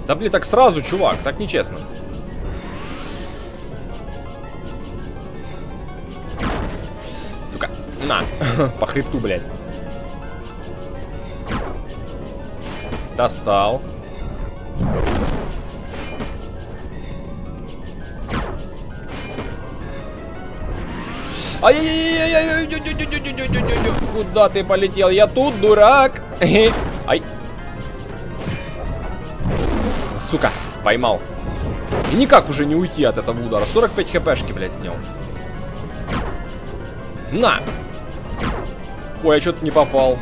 Да блин, так сразу, чувак, так нечестно. Сука, на, по хребту, блядь. Достал. Ай-яй-яй-яй-яй, куда ты полетел? Я тут, дурак. Ай. Сука, поймал. И никак уже не уйти от этого удара. 45 хпшки, блядь, снял. На. Ой, я что-то не попал.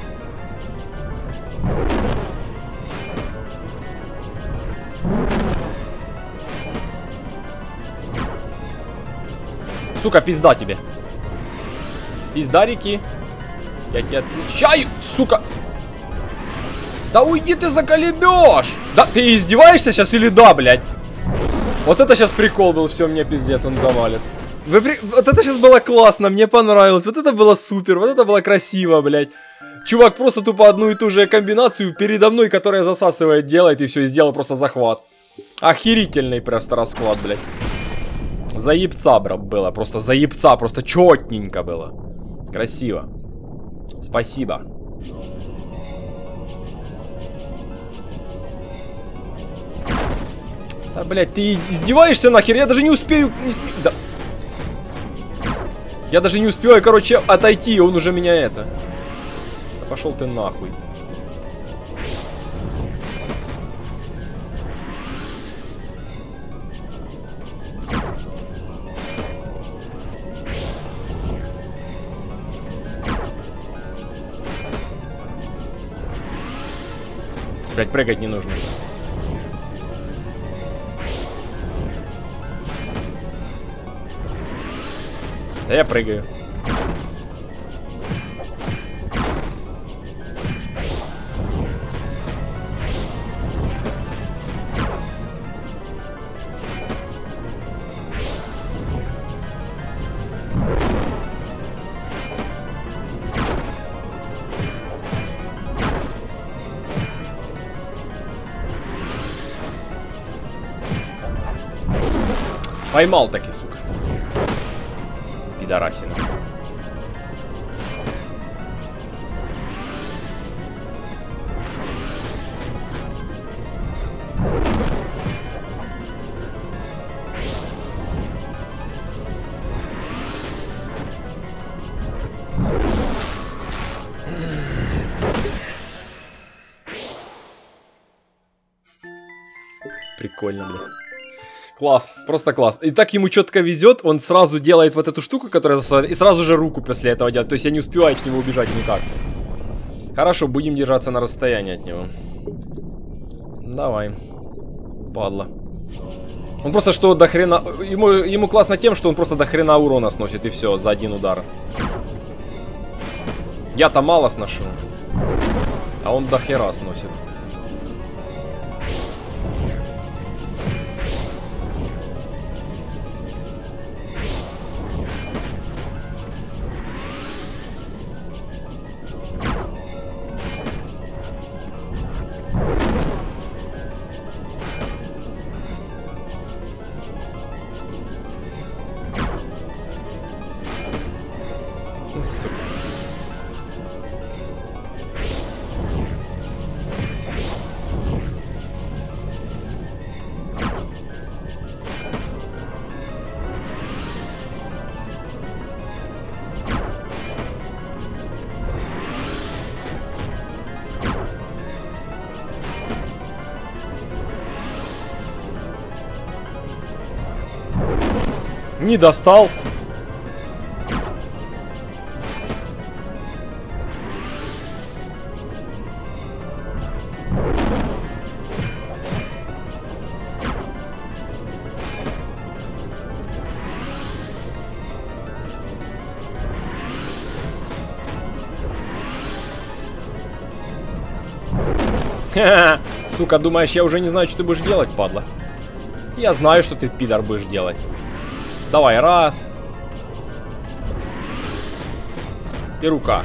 Сука, пизда тебе. Пизда реки. Я тебя отвечаю, сука. Да уйди ты, заколебешь. Да, ты издеваешься сейчас или да, блядь? Вот это сейчас прикол был, все, мне пиздец, он завалит. Вот это сейчас было классно, мне понравилось. Вот это было супер, вот это было красиво, блядь. Чувак просто тупо одну и ту же комбинацию передо мной, которая засасывает, делает, и все, и сделал просто захват. Охерительный просто расклад, блядь. Заебца, бро, было, просто заебца, просто четненько было. Красиво. Спасибо. Да, блядь, ты издеваешься нахер? Я даже не успею... Да. Я даже не успеваю, короче, отойти, он уже меня это... Да пошел ты нахуй. Блядь, прыгать не нужно. Да я прыгаю. Поймал таки, сука. Пидорасина. Прикольно, бля. Класс, просто класс. И так ему четко везет, он сразу делает вот эту штуку, которая засылает, и сразу же руку после этого делает. То есть я не успеваю от него убежать никак. Хорошо, будем держаться на расстоянии от него. Давай. Падла. Он просто что до хрена... Ему классно тем, что он просто до хрена урона сносит, и все, за один удар. Я-то мало сношу. А он до хера сносит. Сука. Не достал. Сука, думаешь, я уже не знаю, что ты будешь делать, падла? Я знаю, что ты, пидор, будешь делать. Давай, раз. И рука.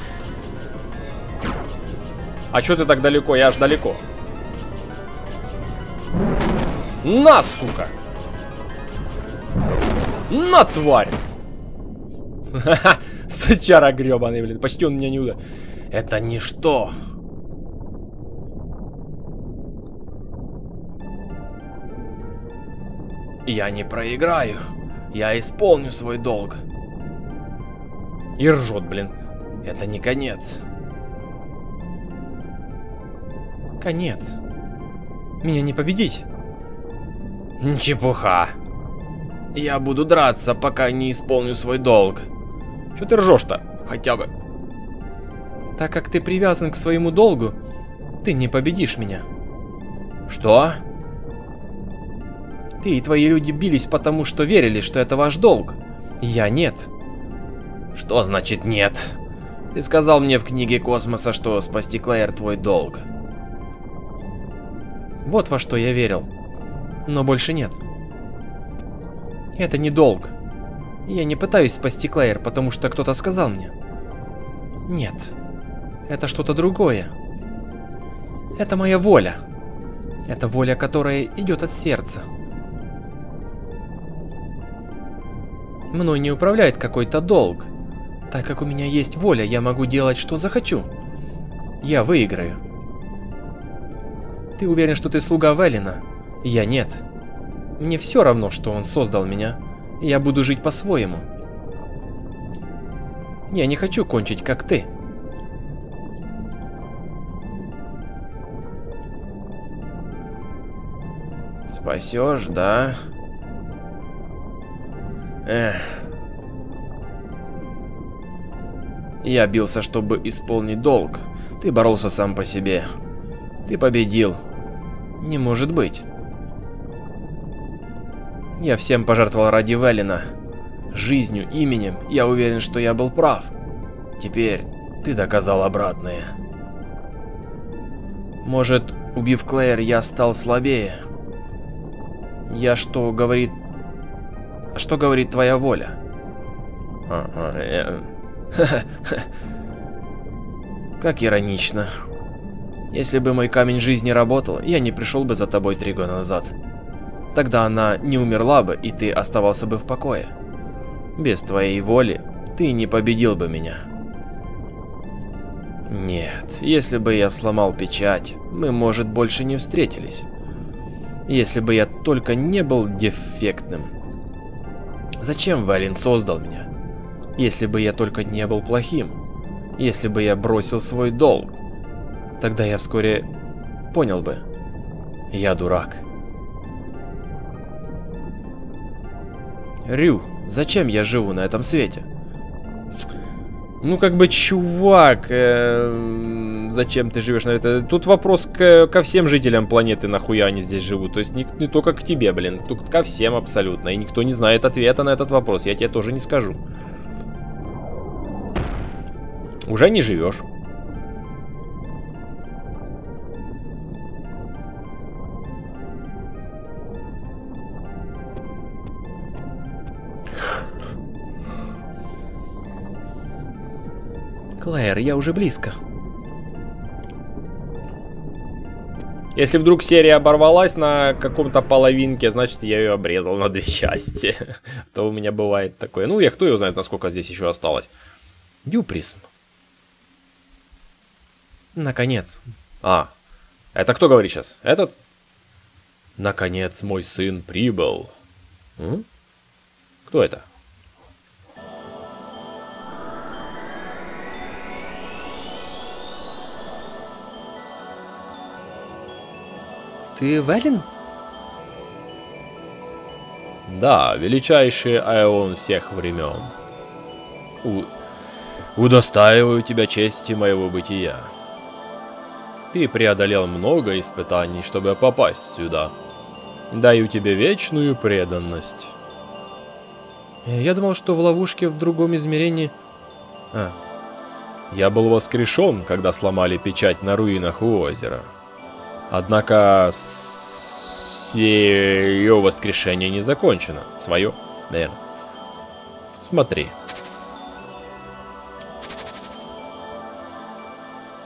А чё ты так далеко? Я аж далеко. На, сука! На, тварь! Ха-ха! Сычара гребаный, блин. Почти он меня не ударил. Это ничто. Я не проиграю. Я исполню свой долг. И ржет, блин. Это не конец. Конец. Меня не победить. Чепуха. Я буду драться, пока не исполню свой долг. Чё ты ржешь-то? Хотя бы. Так как ты привязан к своему долгу, ты не победишь меня. Что? Ты и твои люди бились потому, что верили, что это ваш долг. Я нет. Что значит нет? Ты сказал мне в книге Космоса, что спасти Клэйр твой долг. Вот во что я верил. Но больше нет. Это не долг. Я не пытаюсь спасти Клэйр, потому что кто-то сказал мне. Нет. Это что-то другое. Это моя воля. Это воля, которая идет от сердца. Мной не управляет какой-то долг. Так как у меня есть воля, я могу делать, что захочу. Я выиграю. Ты уверен, что ты слуга Велина? Я нет. Мне все равно, что он создал меня. Я буду жить по-своему. Я не хочу кончить, как ты. Спасешь, да? Эх. Я бился, чтобы исполнить долг. Ты боролся сам по себе. Ты победил. Не может быть. Я всем пожертвовал ради Велина. Жизнью, именем. Я уверен, что я был прав. Теперь ты доказал обратное. Может, убив Клэйр, я стал слабее? Что говорит твоя воля? Как иронично. Если бы мой камень жизни работал, я не пришел бы за тобой 3 года назад. Тогда она не умерла бы, и ты оставался бы в покое. Без твоей воли ты не победил бы меня. Нет, если бы я сломал печать, мы, может, больше не встретились. Если бы я только не был дефектным. Зачем Велин создал меня? Если бы я только не был плохим. Если бы я бросил свой долг. Тогда я вскоре понял бы. Я дурак. Рю, зачем я живу на этом свете? Ну, как бы, чувак, зачем ты живешь на это? Тут вопрос ко всем жителям планеты, нахуя они здесь живут. То есть не только к тебе, блин, тут ко всем абсолютно. И никто не знает ответа на этот вопрос, я тебе тоже не скажу. Уже не живешь. Клэйр, я уже близко. Если вдруг серия оборвалась на каком-то половинке, значит я ее обрезал на 2 части. То у меня бывает такое. Ну, кто его знает, насколько здесь еще осталось. Дюприсм. Наконец. Это кто говорит сейчас? Этот? Наконец мой сын прибыл. Кто это? Ты Велин? Да, величайший Аэон всех времен. Удостаиваю тебя чести моего бытия. Ты преодолел много испытаний, чтобы попасть сюда. Даю тебе вечную преданность. Я думал, что в ловушке в другом измерении... Я был воскрешен, когда сломали печать на руинах у озера. Однако ее воскрешение не закончено. Свое, наверное. Смотри.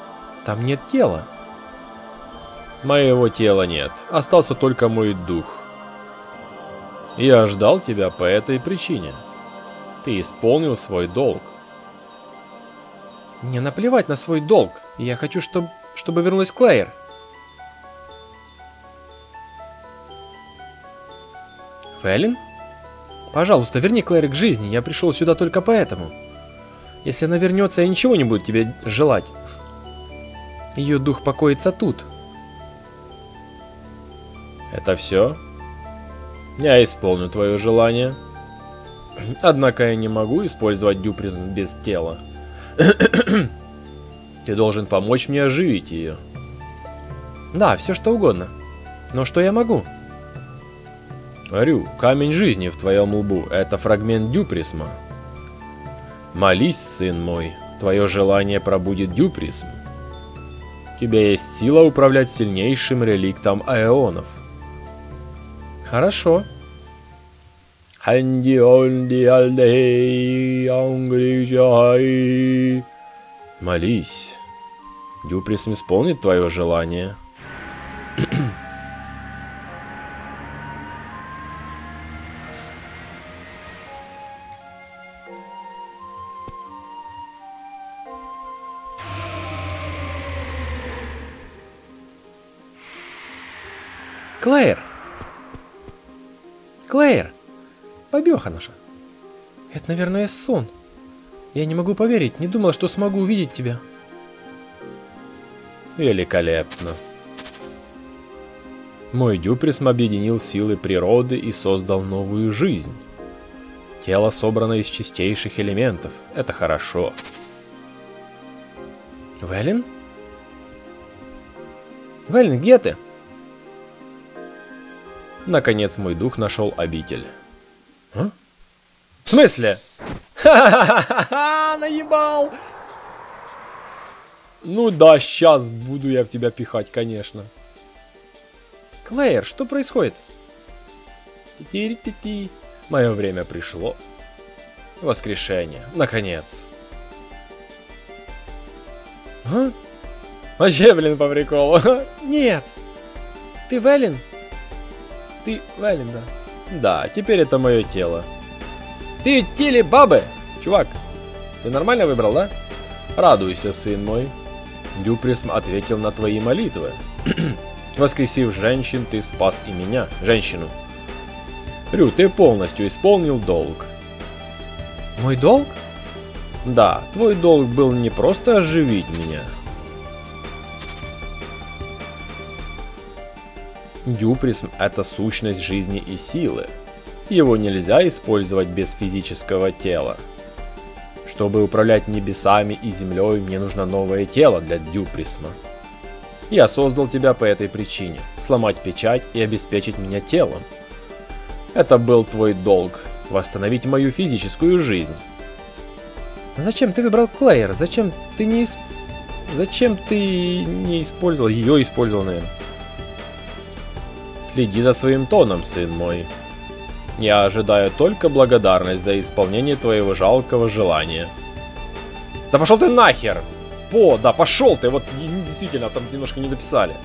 Там нет тела. Моего тела нет. Остался только мой дух. Я ждал тебя по этой причине. Ты исполнил свой долг. Мне наплевать на свой долг. Я хочу, чтобы вернулась Клэйр. Вэлен? Пожалуйста, верни Клэйр к жизни. Я пришел сюда только поэтому. Если она вернется, я ничего не буду тебе желать. Ее дух покоится тут. Это все? Я исполню твое желание. Однако я не могу использовать Дюприсм без тела. Ты должен помочь мне оживить ее. Да, все что угодно. Но что я могу? Рю, камень жизни в твоем лбу – это фрагмент Дюприсма. Молись, сын мой, твое желание пробудит Дюприсм. У тебя есть сила управлять сильнейшим реликтом аэонов. Хорошо. Молись. Дюприсм исполнит твое желание. Клэйр! Клэйр! Побеха наша. Это, наверное, сон. Я не могу поверить, не думал, что смогу увидеть тебя. Великолепно. Мой Дюприсм объединил силы природы и создал новую жизнь. Тело собрано из чистейших элементов. Это хорошо. Вэлен? Вэлен, где ты? Наконец мой дух нашел обитель. А? В смысле? Ха-ха-ха-ха! Наебал! Ну да, сейчас буду я в тебя пихать, конечно. Клэйр, что происходит? Ти-ти-ти-ти. Мое время пришло. Воскрешение. Наконец. А? Вообще, блин, по приколу. Нет. Ты Вэлен? Ты Вэлен, да? Да, теперь это мое тело. Ты в теле бабы? Чувак, ты нормально выбрал, да? Радуйся, сын мой. Дюприсм ответил на твои молитвы. Воскресив женщин, ты спас и меня, женщину. Рю, ты полностью исполнил долг. Мой долг? Да, твой долг был не просто оживить меня. Дюприсм – это сущность жизни и силы. Его нельзя использовать без физического тела. Чтобы управлять небесами и землей, мне нужно новое тело для Дюприсма. Я создал тебя по этой причине – сломать печать и обеспечить меня телом. Это был твой долг – восстановить мою физическую жизнь. Зачем ты выбрал Клэйр? Зачем ты не использовал? Ее использовал, наверное. Следи за своим тоном, сын мой. Я ожидаю только благодарность за исполнение твоего жалкого желания. Да пошел ты нахер! Да пошел ты! Вот действительно, там немножко не дописали.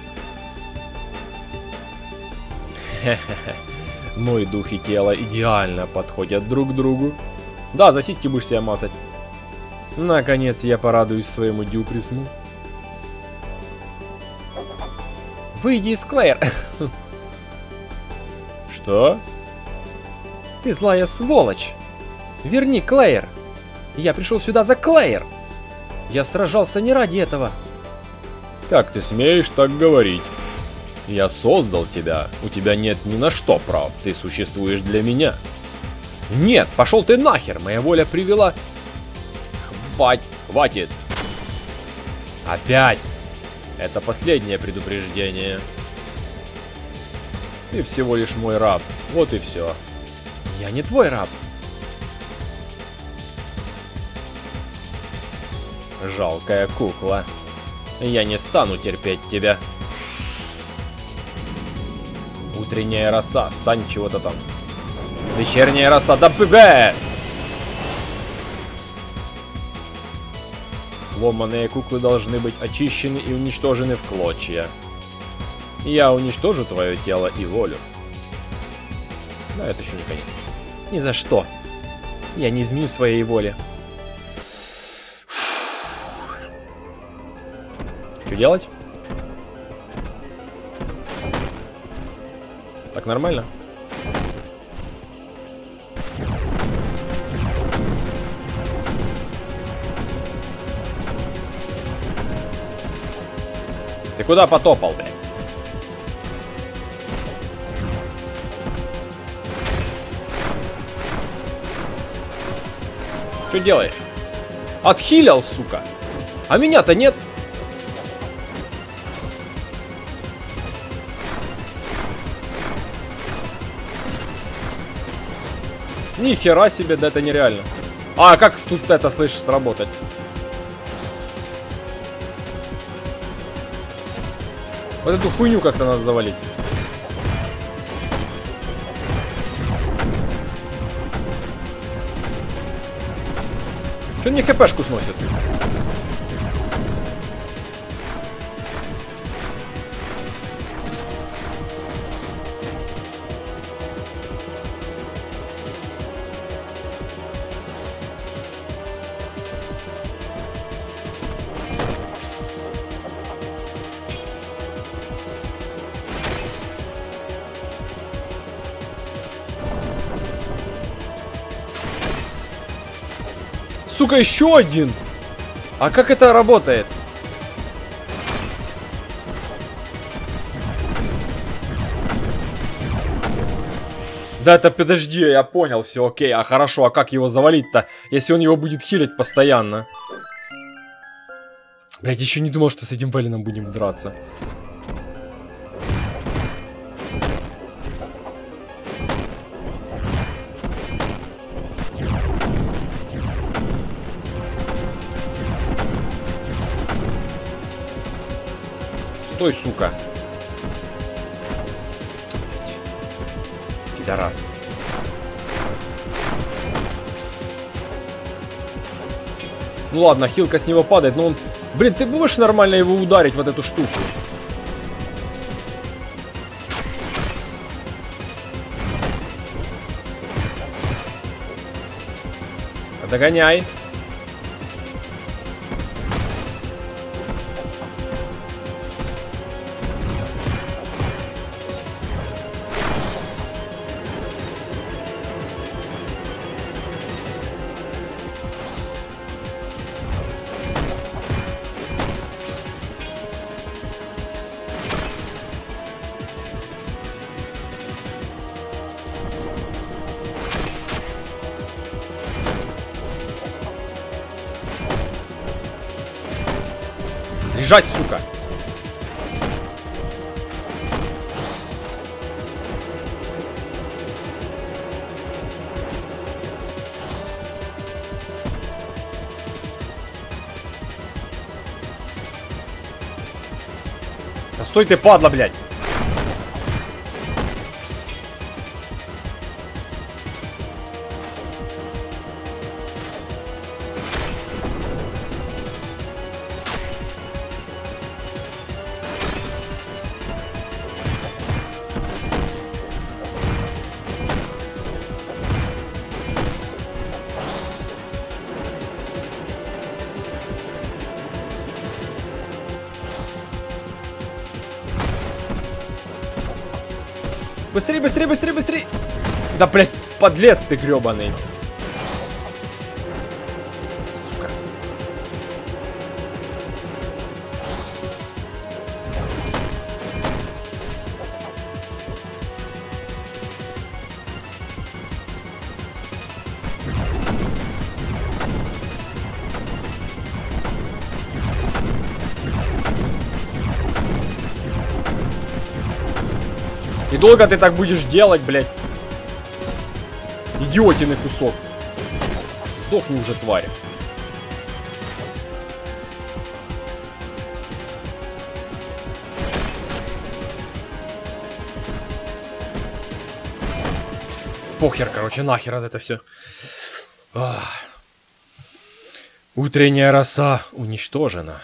Хе-хе-хе. Мой дух и тело идеально подходят друг к другу. Да, за сиськи будешь себя мазать. Наконец я порадуюсь своему Дюприсму. Выйди из Клэйр. Что? Ты злая сволочь. Верни Клэйр. Я пришел сюда за Клэйр. Я сражался не ради этого. Как ты смеешь так говорить? Я создал тебя. У тебя нет ни на что прав. Ты существуешь для меня. Нет, пошел ты нахер. Моя воля привела... Хватит. Опять. Это последнее предупреждение. Ты всего лишь мой раб. Вот и все. Я не твой раб. Жалкая кукла. Я не стану терпеть тебя. Утренняя роса, стань чего-то там. Вечерняя роса, да б***ь! Сломанные куклы должны быть очищены и уничтожены в клочья. Я уничтожу твое тело и волю. Но это еще не конец. Ни за что. Я не изменю своей воли. Что делать? Так нормально? Ты куда потопал, блядь? Что делаешь? Отхилил, сука. А меня-то нет. Ни хера себе, да это нереально. А как тут это, слышишь, сработать? Вот эту хуйню как-то надо завалить. Что мне хпшку сносит? Сука, еще один! А как это работает? Да это подожди, я понял, все окей. А хорошо, а как его завалить-то, если он его будет хилить постоянно? Блять, еще не думал, что с этим Велином будем драться. Стой, сука. Пидорас. Ну ладно, хилка с него падает, но он... Блин, ты будешь нормально его ударить, вот эту штуку? Догоняй. Лежать, сука! Да стой ты, падла, блядь! Быстрей, быстрей, быстрей, быстрей! Да, блядь, подлец ты гребаный. Сука. И долго ты так будешь делать, блядь? Идиотиный кусок. Сдохни уже, тварь. Похер, короче, нахер от это все. Утренняя роса уничтожена.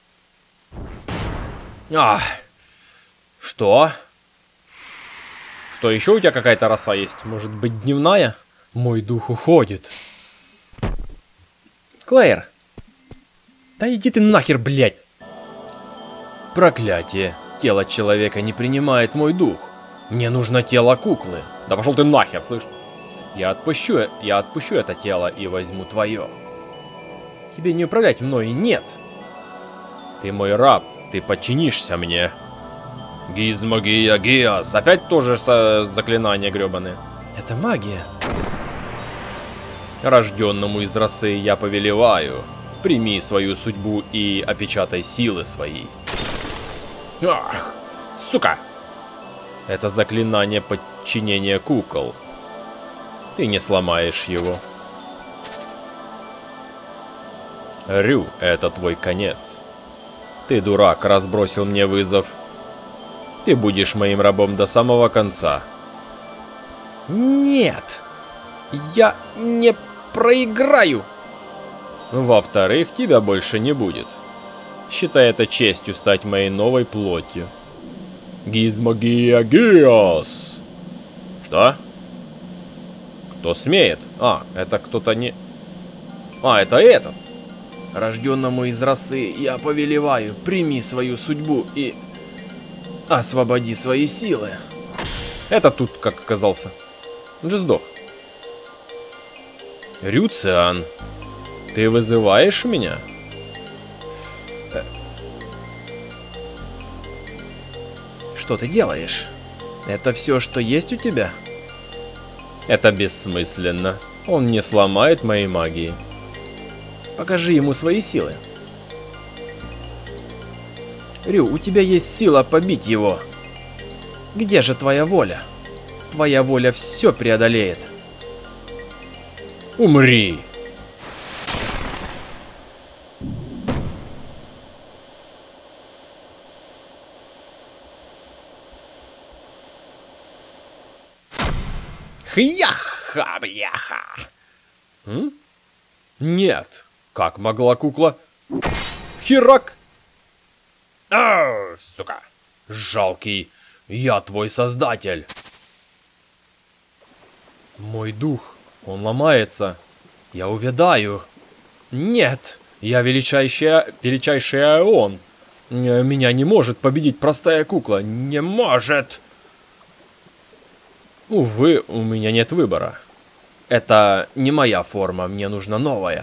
Что? Что, еще у тебя какая-то роса есть? Может быть, дневная? Мой дух уходит. Клэр! Да иди ты нахер, блядь! Проклятие! Тело человека не принимает мой дух. Мне нужно тело куклы. Да пошел ты нахер, слышь? Я отпущу это тело и возьму твое. Тебе не управлять мной, нет. Ты мой раб, ты подчинишься мне. Гизмогия Гиас. Опять тоже заклинания гребаные. Это магия. Рожденному из росы я повелеваю. Прими свою судьбу и опечатай силы свои. Ах, сука! Это заклинание подчинения кукол. Ты не сломаешь его. Рю, это твой конец. Ты, дурак, разбросил мне вызов. Ты будешь моим рабом до самого конца. Нет! Я не проиграю! Во-вторых, тебя больше не будет. Считай это честью стать моей новой плотью. Гизмогия Гиас. Что? Кто смеет? А, это кто-то не... А, это этот. Рожденному из росы я повелеваю, прими свою судьбу и освободи свои силы. Это тут как оказался. Он же сдох. Рюциан, ты вызываешь меня? Что ты делаешь? Это все, что есть у тебя? Это бессмысленно. Он не сломает моей магии. Покажи ему свои силы. Рю, у тебя есть сила побить его. Где же твоя воля? Твоя воля все преодолеет. Умри! Хьяха, бляха! Нет. Как могла кукла? Херак! Сука! Жалкий! Я твой создатель! Мой дух, он ломается. Я увядаю. Нет, я величайший Аон. Меня не может победить простая кукла. Не может! Увы, у меня нет выбора. Это не моя форма, мне нужна новая.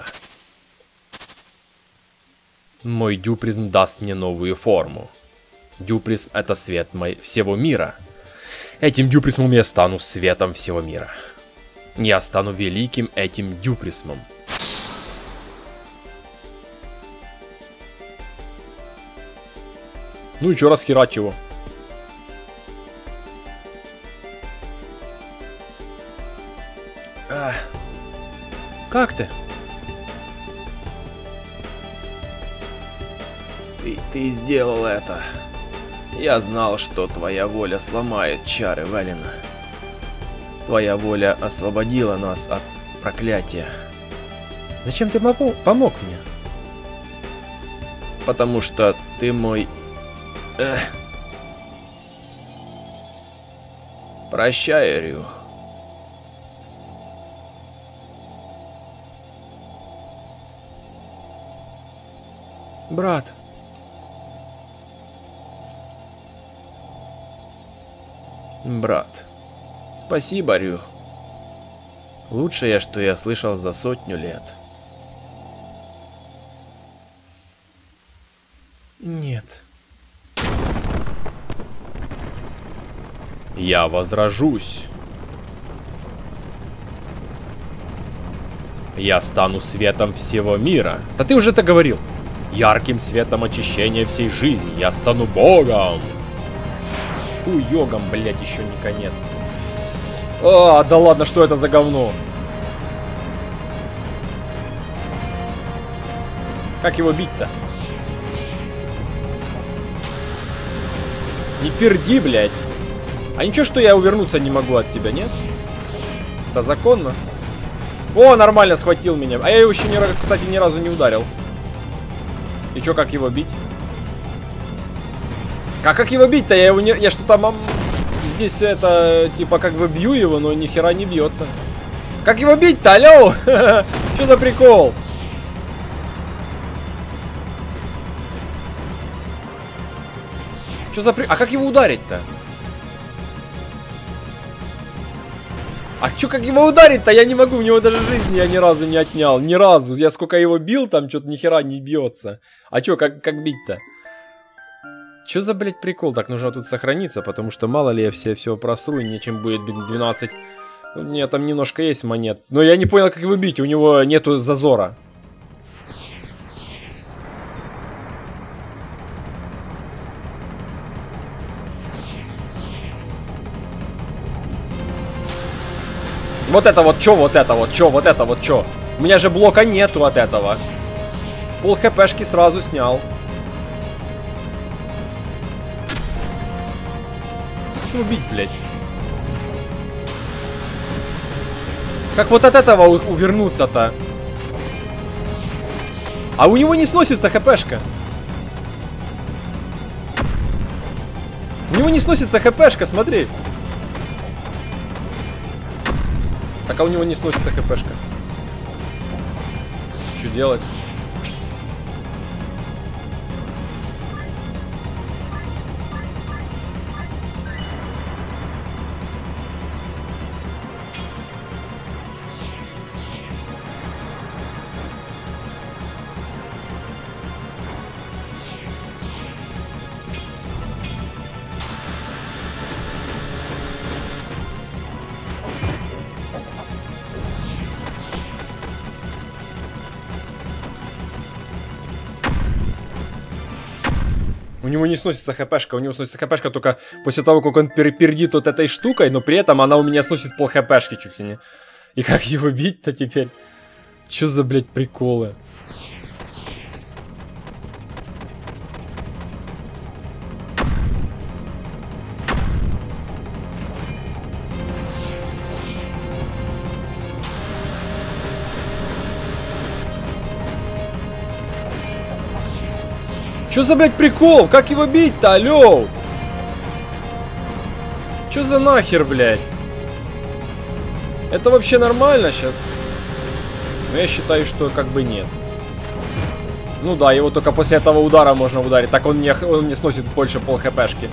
Мой дюпризм даст мне новую форму. Дюпризм — это свет всего мира. Этим дюпризмом я стану светом всего мира. Я стану великим этим дюпризмом. Ну и чё, расхерать его? Как ты? Ты сделал это. Я знал, что твоя воля сломает чары Велина. Твоя воля освободила нас от проклятия. Зачем ты помог мне? Потому что ты мой... Прощай, Рю. Брат. Брат. Спасибо, Рю. Лучшее, что я слышал за 100 лет. Нет. Я возражусь. Я стану светом всего мира. Да ты уже это говорил. Ярким светом очищения всей жизни. Я стану богом. Йогом, блять, еще не конец. А, да ладно, что это за говно? Как его бить-то? Не перди, блядь. А ничего, что я увернуться не могу от тебя, нет? Это законно? О, нормально схватил меня. А я его еще, кстати, ни разу не ударил. И чё, как его бить? Как его бить-то? Я что-то здесь это, типа, как бы бью его, но ни хера не бьется. Как его бить-то, алло? Что за прикол? Что за прикол? А как его ударить-то? А чё, как его ударить-то? Я не могу, у него даже жизни я ни разу не отнял. Ни разу. Я сколько его бил, там что-то ни хера не бьется. А чё, как бить-то? Чё за, блядь, прикол? Так, нужно тут сохраниться, потому что мало ли я все просру, и нечем будет 12. Нет, там немножко есть монет. Но я не понял, как его бить, у него нету зазора. Вот это вот чё, вот это вот чё, вот это вот чё. У меня же блока нету от этого. Пол хпшки сразу снял. Как убить, блядь? Как вот от этого увернуться-то? А у него не сносится хпшка. У него не сносится хпшка, смотри. Так, а у него не сносится хпшка. Что делать? У него не сносится хпшка, у него сносится хпшка только после того, как он пердит вот этой штукой, но при этом она у меня сносит пол хпшки чуть ли не. И как его бить-то теперь? Чё за, блядь, приколы? Чё за, блядь, прикол? Как его бить-то, алло? Чё за нахер, блядь? Это вообще нормально сейчас? Но я считаю, что как бы нет. Ну да, его только после этого удара можно ударить. Так он мне сносит больше пол хпшки.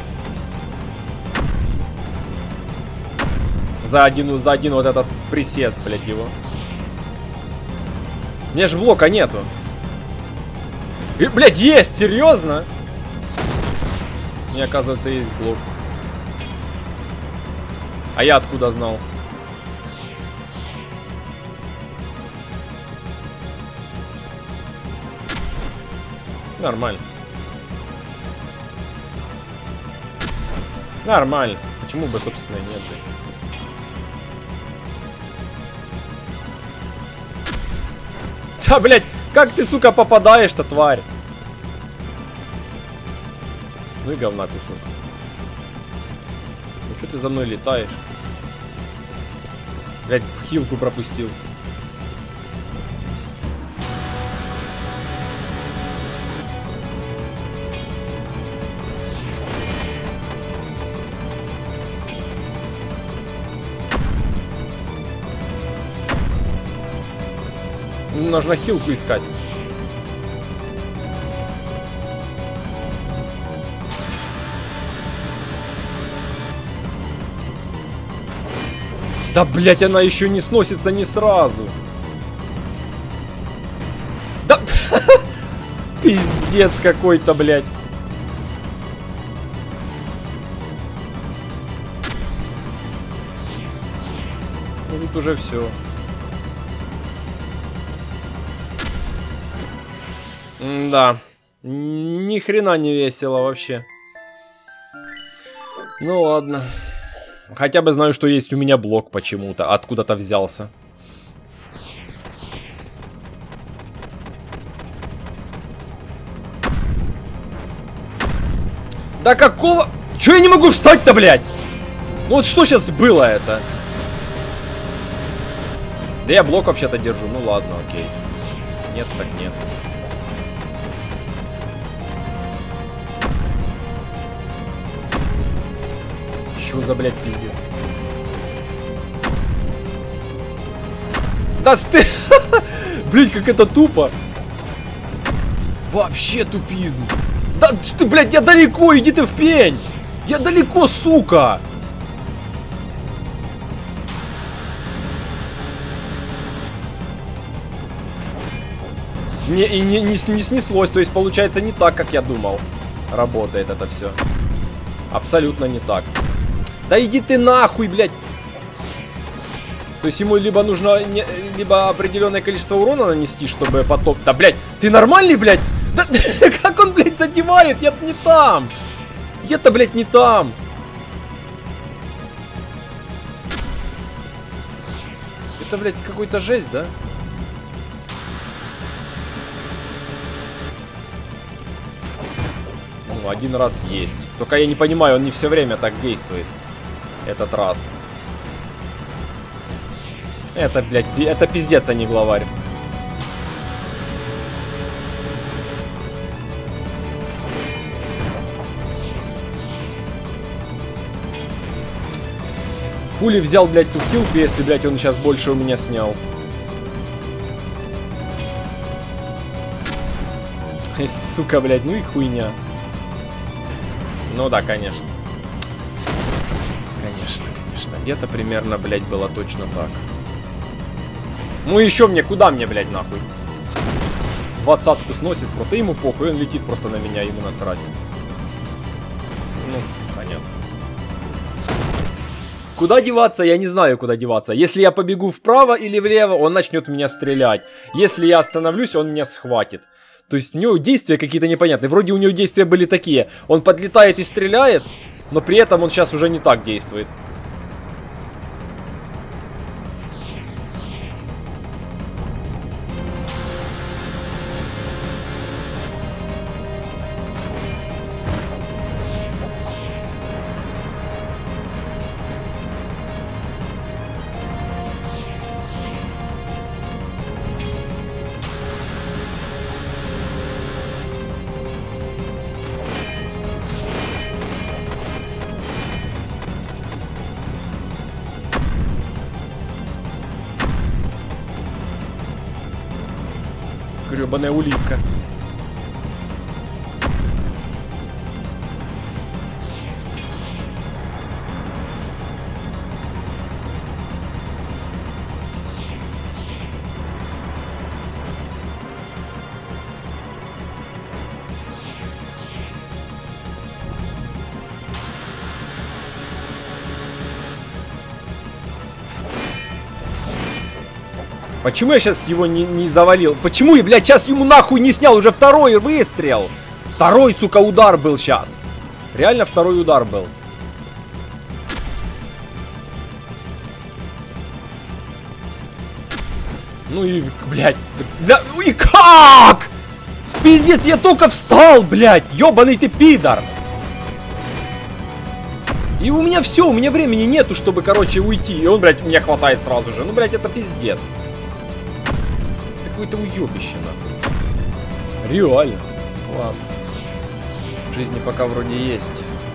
За один вот этот присест, блядь, его. Мне же блока нету. И, блядь, есть! Серьезно? Мне, оказывается, есть блок. А я откуда знал? Нормально. Нормально. Почему бы, собственно, нет? Да, блядь! Как ты, сука, попадаешь-то, тварь? Ну и говна кусок. Ну что ты за мной летаешь? Блядь, хилку пропустил. Нужно хилку искать. Да, блять, она еще не сносится не сразу. Да, пиздец какой-то, блядь. Ну тут уже все. Да, ни хрена не весело вообще. Ну ладно. Хотя бы знаю, что есть у меня блок почему-то. Откуда-то взялся. Да какого... Чё я не могу встать-то, блядь? Ну вот что сейчас было это? Да я блок вообще-то держу. Ну ладно, окей. Нет, так нет. Чё за, блядь, пиздец? Да ты... Блядь, как это тупо. Вообще тупизм. Да ты, блядь, я далеко, иди ты в пень. Я далеко, сука. Не снеслось, то есть получается не так, как я думал. Работает это все. Абсолютно не так. Да иди ты нахуй, блядь. То есть ему либо нужно либо определенное количество урона нанести, чтобы потом... Да, блядь, ты нормальный, блядь? Да как он, блядь, задевает? Я-то не там. Я-то, блядь, не там. Это, блядь, какой-то жесть, да? Ну, один раз есть. Только я не понимаю, он не все время так действует. Этот раз. Это, блядь, это пиздец, а не главарь. Хули взял, блядь, ту хилку, если, блядь, он сейчас больше у меня снял. Сука, блядь, ну и хуйня. Ну да, конечно. Конечно. Где-то примерно, блядь, было точно так. Ну еще мне, куда мне, блядь, нахуй? 20-ку сносит, просто ему похуй, он летит просто на меня, ему насрать. Ну, понятно. Куда деваться, я не знаю, куда деваться. Если я побегу вправо или влево, он начнет в меня стрелять. Если я остановлюсь, он меня схватит. То есть у него действия какие-то непонятные. Вроде у него действия были такие. Он подлетает и стреляет, но при этом он сейчас уже не так действует. Гребаная улитка. Почему я сейчас его не завалил? Почему я, блядь, сейчас ему нахуй не снял? Уже второй выстрел. Второй, сука, удар был сейчас. Реально второй удар был. Ну и, блядь. Да, и как? Пиздец, я только встал, блядь. Ёбаный ты пидор. И у меня все, у меня времени нету, чтобы, короче, уйти. И он, блядь, меня хватает сразу же. Ну, блядь, это пиздец. Какое-то уёбище, нахуй. Реально. Ладно. В жизни пока вроде есть.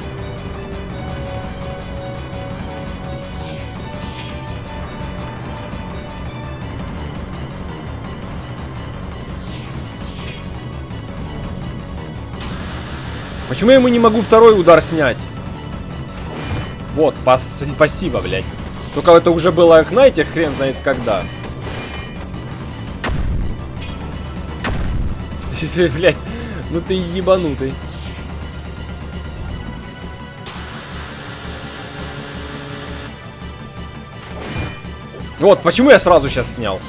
Почему я ему не могу второй удар снять? Вот, спасибо, блядь. Только это уже было, знаете, хрен знает когда. Блядь, ну ты ебанутый. Вот, почему я сразу сейчас снял?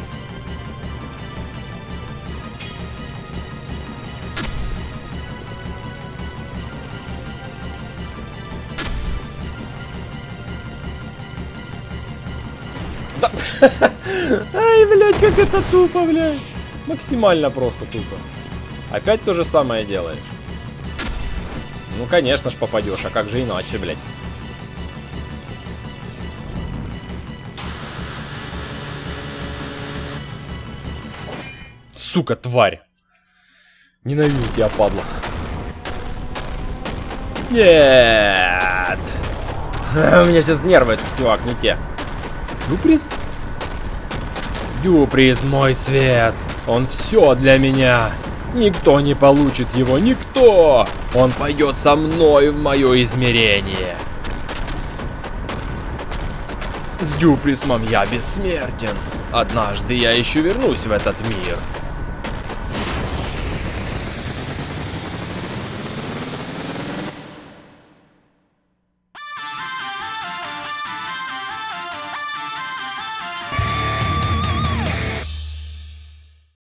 Да. Ай, блядь, как это тупо, блядь. Максимально просто тупо. Опять то же самое делаешь. Ну, конечно ж попадешь, а как же иначе, блядь. Сука, тварь. Ненавижу тебя, падла. Нет. У меня сейчас нервы, чувак, не те. Дюприз? Дюприз, мой свет. Он все для меня. Никто не получит его, никто. Он пойдет со мной в мое измерение. С Дюприсмом я бессмертен. Однажды я еще вернусь в этот мир.